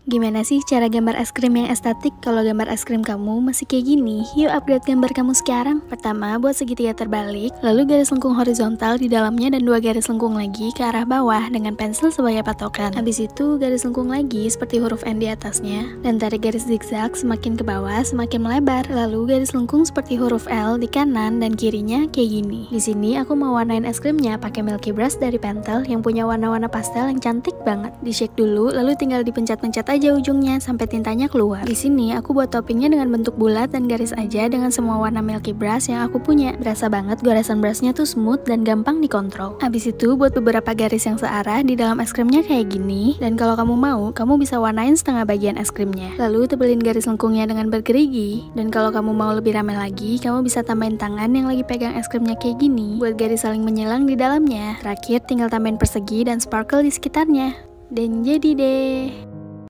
Gimana sih cara gambar es krim yang estetik? Kalau gambar es krim kamu masih kayak gini, yuk upgrade gambar kamu sekarang. Pertama, buat segitiga terbalik, lalu garis lengkung horizontal di dalamnya dan 2 garis lengkung lagi ke arah bawah dengan pensil sebagai patokan. Habis itu, garis lengkung lagi seperti huruf N di atasnya, dan tarik garis zigzag semakin ke bawah semakin melebar. Lalu garis lengkung seperti huruf L di kanan dan kirinya kayak gini. Di sini aku mau warnain es krimnya pakai Milky Brush dari Pentel yang punya warna-warna pastel yang cantik banget. Di-shake dulu, lalu tinggal dipencet-pencet aja ujungnya sampai tintanya keluar. Di sini aku buat toppingnya dengan bentuk bulat dan garis aja dengan semua warna Milky Brush yang aku punya. Berasa banget goresan brushnya tuh smooth dan gampang dikontrol. Habis itu buat beberapa garis yang searah di dalam es krimnya kayak gini. Dan kalau kamu mau, kamu bisa warnain setengah bagian es krimnya. Lalu tebelin garis lengkungnya dengan bergerigi. Dan kalau kamu mau lebih ramai lagi, kamu bisa tambahin tangan yang lagi pegang es krimnya kayak gini buat garis saling menyelang di dalamnya. Terakhir tinggal tambahin persegi dan sparkle di sekitarnya. Dan jadi deh.